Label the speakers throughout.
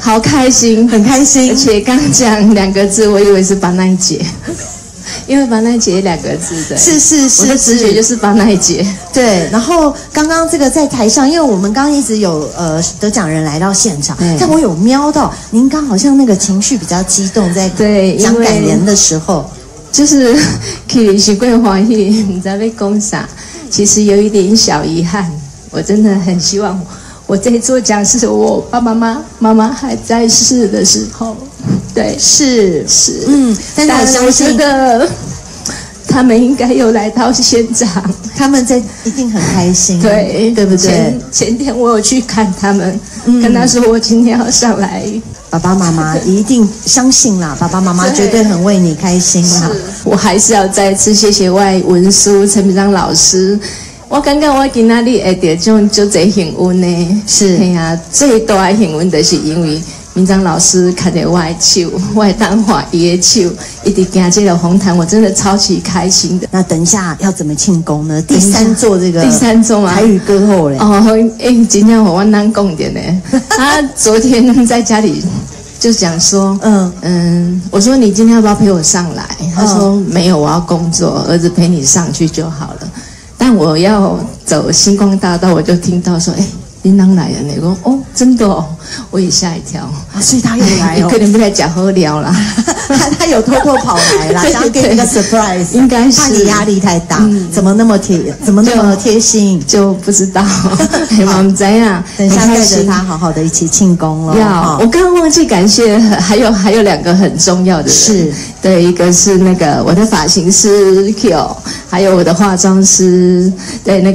Speaker 1: 好开心，
Speaker 2: 很开心。
Speaker 1: 而且刚讲2个字，我以为是巴奈姐。因为巴奈姐2个字的，
Speaker 2: 是，
Speaker 1: 我的直觉就是巴奈姐。
Speaker 2: 对，然后刚刚这个在台上，因为我们刚刚一直有得奖人来到现场，但我有瞄到您刚好像那个情绪比较激动，在讲感言的时候，
Speaker 1: 就是去习惯欢喜，你在被攻杀，其实有一点小遗憾。我真的很希望我这座奖是我爸爸妈妈还在世的时候。对，
Speaker 2: 是，但是我相信
Speaker 1: 他们应该有来到现场，
Speaker 2: 他们一定很开心，
Speaker 1: 对
Speaker 2: 不对？
Speaker 1: 前天我有去看他们，跟他说我今天要上来。
Speaker 2: 爸爸妈妈一定相信啦，爸爸妈妈绝对很为你开心啦。
Speaker 1: 我还是要再次谢谢外文书陈明章老师。我感觉我今仔日会得种就这幸运呢，
Speaker 2: 是，
Speaker 1: 哎呀，最大的幸运就是因为明章老师看着我的手，我会当画伊的手，一直行这个红毯，我真的超级开心的。
Speaker 2: 那等一下要怎么庆功呢？第3座
Speaker 1: 啊，
Speaker 2: 台语歌后嘞。
Speaker 1: 今天我难讲点呢。他昨天在家里就讲说，我说你今天要不要陪我上来？他说没有，我要工作，儿子陪你上去就好了。但我要走星光大道，我就听到说，琳琅来了，你说真的哦，我也吓一跳
Speaker 2: 所以他又来
Speaker 1: 可能不来讲喝聊啦，
Speaker 2: 他有偷跑来啦，想给你个 surprise，
Speaker 1: 应该是
Speaker 2: 怕你压力太大，怎么那么贴心，
Speaker 1: 就不知道，我们怎样？
Speaker 2: 等一下带着他好好的一起庆功了。
Speaker 1: 我刚刚忘记感谢，还有2个很重要的人，
Speaker 2: 是
Speaker 1: 对，一个是那个我的发型师 Q， 还有我的化妆师，对那个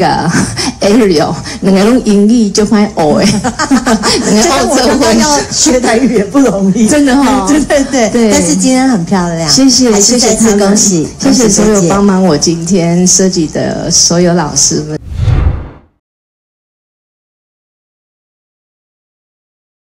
Speaker 1: Ariel， 2个用英语就发哦
Speaker 2: 我刚要学台语也不容易，
Speaker 1: 真的
Speaker 2: 对。但是今天很漂亮，
Speaker 1: 谢谢
Speaker 2: 再次恭喜，
Speaker 1: 谢谢所有帮忙我今天设计的所有老师们。